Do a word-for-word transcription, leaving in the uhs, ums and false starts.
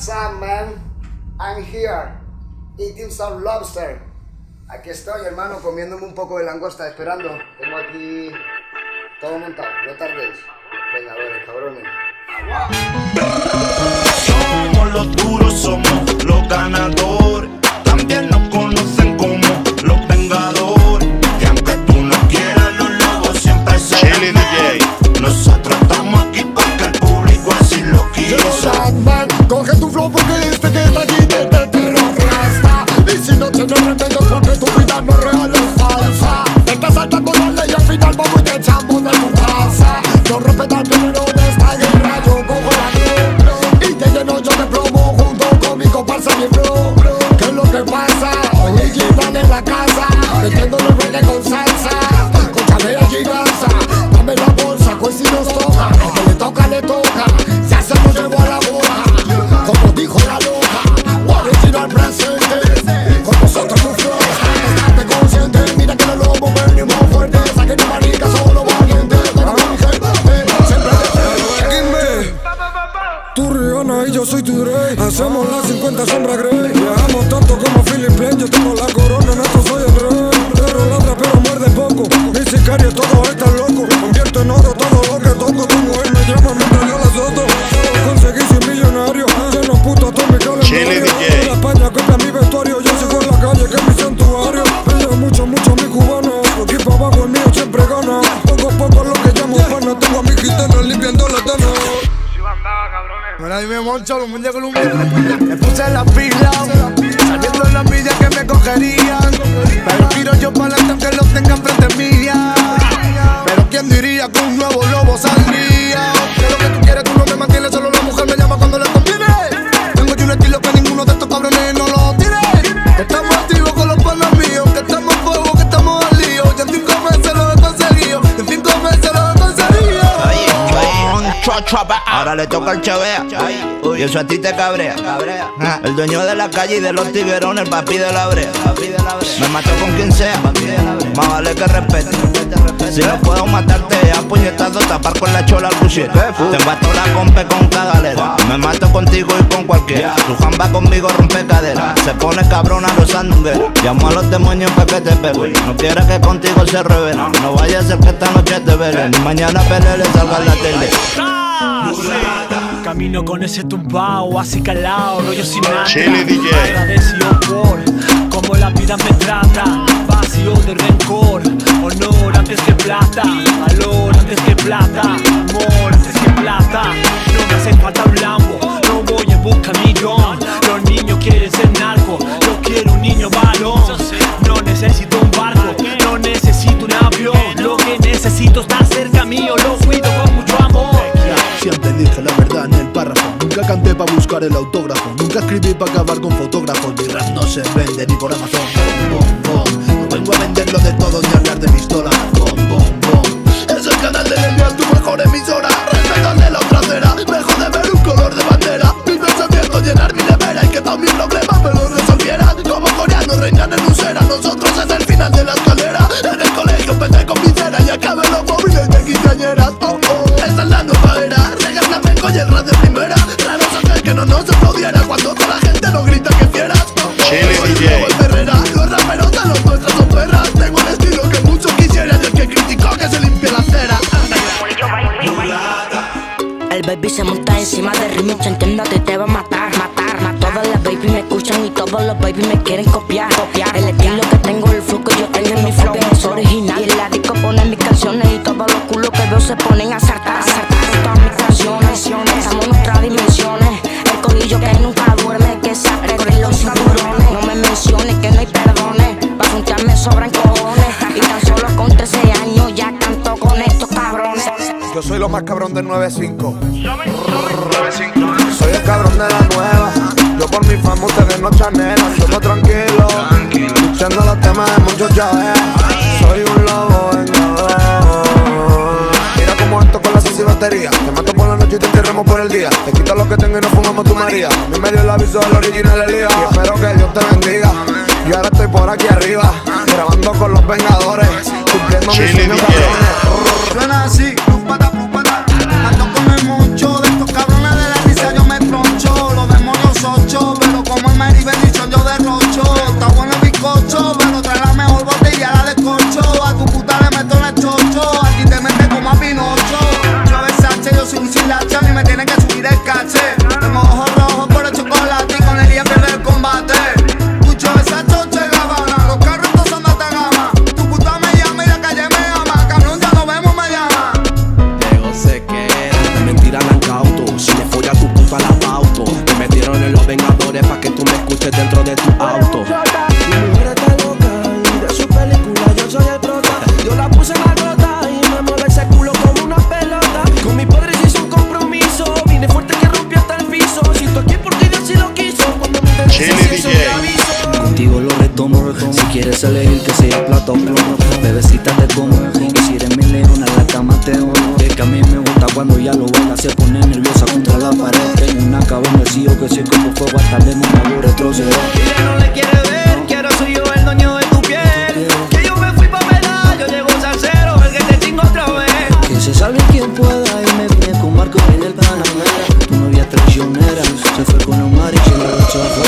What's up, man? I'm here, eating some lobster. Aquí estoy, hermano, comiéndome un poco de langosta, esperando. Tengo aquí todo montado, no tardéis. Venga, a ver, cabrones. Somos los duros, somos los ganadores. También nos conocen como los vengadores. Que aunque tú no quieras, los lobos siempre serán. Nosotros estamos aquí porque el público así lo quiso. Batman, coge tu flow porque este que está aquí te, te, te lo aplasta. Y si no tienes remedio porque tu vida no es real, es falsa. Te estás saltando la ley y al final vamos y te echamos de tu casa. No respetas primero de esta guerra, yo cojo la guerra y te lleno yo de plomo junto con mi comparsa mi bro. ¿Qué es lo que pasa? Original en la casa, metiéndole reggae con salsa. Escúchame a giganza, dame la bolsa, pues si nos toca, lo que le toca, le toca. Ya se nos llevó a la boca, como dijo la loca. Original presente, con nosotros tu flow. Estate consciente, mira que los lobos venimos fuertes. Saquen de marica, solo valientes. Con mi gente, siempre de tu Rihanna y yo soy tu Drake. Hacemos las cincuenta sombras grey. Viajamos tanto como Philip Plain. Yo tengo la corona, en esto soy el rey. Pero ladra pero muerde poco. Mi sicario todo está loco. Convierto en oro todo lo que toco. Tu mujer me llama mientras yo la soto. Conseguí ser millonario. Lleno puto todo mi calendario. La España copia mi vestuario. Yo sigo en la calle que es mi santuario. Pide mucho, mucho mi cubano. Aquí para abajo el mío siempre gana. Poco a poco lo que llamo pana. Tengo a mi gitana limpiando la tana. Ahora dime moncho, los mundiales colombianos. Me puse la pila, sabiendo la envidia que me cogerían. Pero tiro yo para adelante aunque los tengan frente mía. Pero quién diría que un nuevo lobo saldría. Que lo que tú quieres tú no me mantienes, solo la mujer me llama cuando le conviene. Tengo yo un estilo que ninguno de estos cabrones no lo tiene. Que estamos activos con los panas míos, que estamos fuego, que estamos al lío. Ya en cinco meses lo he conseguido, en cinco meses lo he conseguido. Ahora le toca al Chavea y eso a ti te cabrea. Ah, el dueño de la calle y de los tiguerones, el papi de la brea. Me mato con quien sea, más vale que respete. Si no puedo matarte a puñetazo, tapar con la chola al cuchillo. Te bato la compe con cagalera. Me mato contigo y con cualquiera. Tu jamba conmigo rompe cadera. Se pone cabrona los sandungueros. Llamo a los demonios pa' que te peguen. No quieres que contigo se revelen. No vaya a ser que esta noche te velen. Ni mañana pele le salga en la tele. Camino con ese tumbao, así calao, rollo sin nada. Chile D J. Agradecido por cómo la vida me trata. Vacío de rencor, honor antes que plata. Valor antes que plata, amor antes que plata. No me hace falta un Lambo, no voy en busca millón. Los niños quieren ser narco, yo quiero un niño varón. No necesito un barco, no necesito un avión. Lo que necesito es estar cerca mío, lo cuido con mucho amor. Siempre dije la verdad en el párrafo. Nunca canté pa' buscar el autógrafo. Nunca escribí pa' acabar con fotógrafos. Mi rap no se vende ni por Amazon. Bom, bom, bom. No vengo a venderlo de todo ni a hablar de pistola. Bom, bom, bom. Es el canal de L M A, tu mejor emisora. Respetadle la otra acera. Mejor de ver un color de bandera. Mi pensamiento llenar mi nevera y que todos mis problemas me lo resolviera. Como coreanos reinan en Usera. Nosotros es el final de la escalera. En el colegio empecé con visera y acabé los móviles de quinceañeras. Oh, oh. Esta es la nueva era. Y el rap de primera, raro saber que no nos aplaudiera cuando toda la gente nos grita que fieras. Chile D J. Los raperos de los nuestros son perras. Tengo el estilo que muchos quisieran y el que criticó que se limpie la cera. El baby se monta encima del remix, entiéndate, te va a matar, matar, matar. Todas las baby me escuchan y todos los baby me quieren copiar, copiar. El estilo que tengo, el flow que yo tengo en mi flow es original. Y el látigo pone mis canciones y todos los culos que veo se ponen a saltar, a saltar todas mis canciones. Estamos en otras dimensiones, el corillo que nunca duerme, que se corren los cinturones. No me menciones que no hay perdones, pa' juntar me sobran cojones. Y tan solo con trece años ya canto con estos cabrones. Yo soy lo más cabrón del nueve cinco. Soy el cabrón de la nueva. Yo por mi fama, ustedes no chanelan. Yo tranquilo, luchando los temas de muchos llaves. Soy un lobo vengador. Mira como esto con la sexy batería. Te mato por la noche y te enterramos por el día. Te quito lo que tengo y nos fumamos tu María. A mí me dio el aviso del original Elías. Y espero que Dios te bendiga. Y ahora estoy por aquí arriba, grabando con los Vengadores, cumpliendo mis sueños cabrones. Suena así, pupata, pupata. Ando con el moncho de estos cabrones de la risa, yo me troncho. Los demonios tiene que subir el caché. Tengo ojos rojos por el chocolate y con el día pierde el combate. Escucho esa choche Gabbana, los carros todos son de alta gama. Tu puta me llama y la calle me ama, cabrón ya nos vemos me llama. Llegó se queda, de mentira la cauto. Si le folla tu puta la pauto. Te metieron en los Vengadores pa' que tú me escuches dentro de tu auto. Mi mujer está loca y de su película yo soy el prota. Yo la puse en la gota y me mueve ese culo como una pelota. Con mis padres hice un compromiso, vine fuerte que rompí hasta el piso. Si tú aquí porque Dios sí lo quiso, cuando me interesa eso te aviso. Contigo lo retomo, si quieres elegir que sea plata o plomo. Bebecita te como, y si eres mi leona en la cama te amo. Es que a mí me gusta cuando ya lo baila, se pone nerviosa contra la pared. Tengo una cabeza vacío que soy como fuego hasta el demonio retroceder. Ella no le quiere ver, quiero soy yo el dueño de tu piel. Que yo me fui pa' pelar, yo llego salsero, el que te chingo otra vez. Que se salve quien pueda y me viene con Marco en el Panamera. Tu novia traicionera se fue con Omar y se la echó afuera.